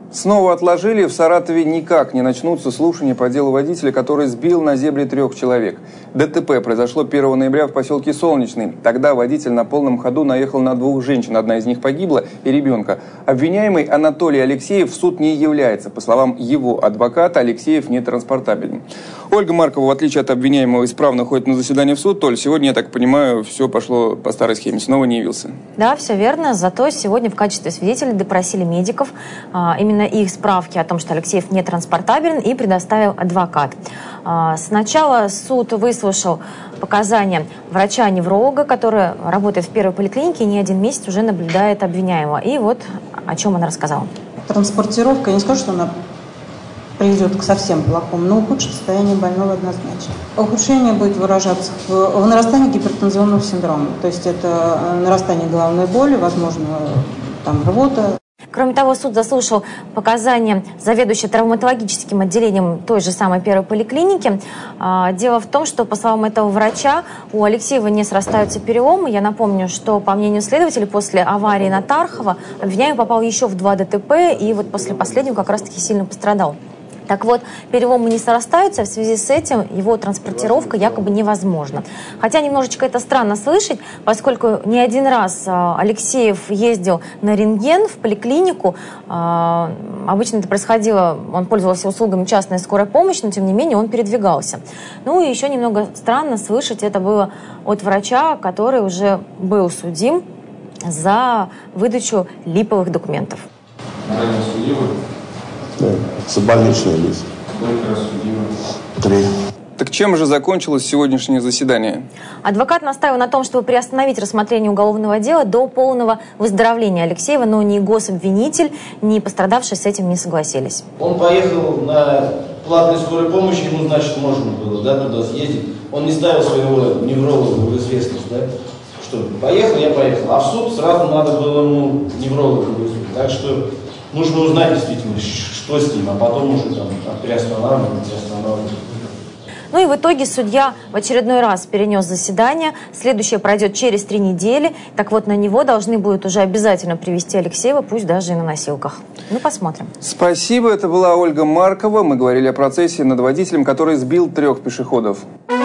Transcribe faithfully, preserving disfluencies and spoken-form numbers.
Снова отложили. В Саратове никак не начнутся слушания по делу водителя, который сбил на зебре трех человек. ДТП произошло первого ноября в поселке Солнечный. Тогда водитель на полном ходу наехал на двух женщин. Одна из них погибла и ребенка. Обвиняемый Анатолий Алексеев в суд не является. По словам его адвоката, Алексеев нетранспортабелен. Ольга Маркова, в отличие от обвиняемого, исправно ходит на заседание в суд. Толь, сегодня, я так понимаю, все пошло по старой схеме. Снова не явился. Да, все верно. Зато сегодня в качестве свидетелей допросили медиков. Именно их справки о том, что Алексеев не транспортабелен, и предоставил адвокат. Сначала суд выслушал показания врача-невролога, который работает в первой поликлинике и не один месяц уже наблюдает обвиняемого. И вот о чем она рассказала. Транспортировка, я не скажу, что она приведет к совсем плохому, но ухудшит состояние больного однозначно. Ухудшение будет выражаться в, в нарастании гипертензионного синдрома. То есть это нарастание головной боли, возможно, там рвота. Кроме того, суд заслушал показания заведующей травматологическим отделением той же самой первой поликлиники. Дело в том, что, по словам этого врача, у Алексеева не срастаются переломы. Я напомню, что, по мнению следователей, после аварии на Тархова обвиняемый попал еще в два ДТП, и вот после последнего как раз-таки сильно пострадал. Так вот, переломы не срастаются, в связи с этим его транспортировка якобы невозможна. Хотя немножечко это странно слышать, поскольку не один раз Алексеев ездил на рентген в поликлинику. Обычно это происходило, он пользовался услугами частной скорой помощи, но тем не менее он передвигался. Ну и еще немного странно слышать это было от врача, который уже был судим за выдачу липовых документов. Да, за больничный лист. Сколько раз судимы? Три. Так чем же закончилось сегодняшнее заседание? Адвокат настаивал на том, чтобы приостановить рассмотрение уголовного дела до полного выздоровления Алексеева, но ни гособвинитель, ни пострадавшие с этим не согласились. Он поехал на платной скорой помощи, ему, значит, можно было, да, туда съездить. Он не ставил своего невролога в известность, да, что поехал, я поехал. А в суд сразу надо было ему невролога вызвать. Так что нужно узнать действительно, что с ним, а потом уже там приостанавливать, приостанавливать. Ну и в итоге судья в очередной раз перенес заседание. Следующее пройдет через три недели. Так вот, на него должны будут уже обязательно привести Алексеева, пусть даже и на носилках. Ну, посмотрим. Спасибо. Это была Ольга Маркова. Мы говорили о процессе над водителем, который сбил трех пешеходов.